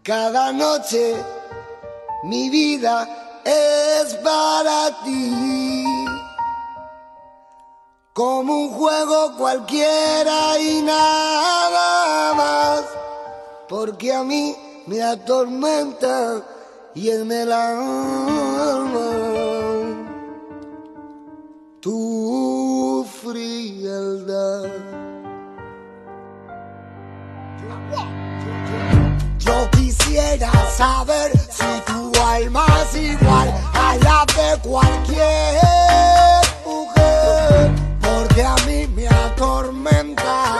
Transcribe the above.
Cada noche mi vida es para ti, como un juego cualquiera y nada más, porque a mí me atormenta y en el alma tu frialdad. Yo quisiera saber si tu alma es igual a la de cualquier mujer, porque a mí me atormenta